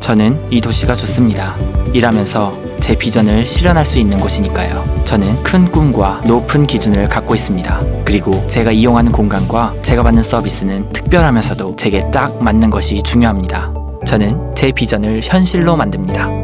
저는 이 도시가 좋습니다. 일하면서 제 비전을 실현할 수 있는 곳이니까요. 저는 큰 꿈과 높은 기준을 갖고 있습니다. 그리고 제가 이용하는 공간과 제가 받는 서비스는 특별하면서도 제게 딱 맞는 것이 중요합니다. 저는 제 비전을 현실로 만듭니다.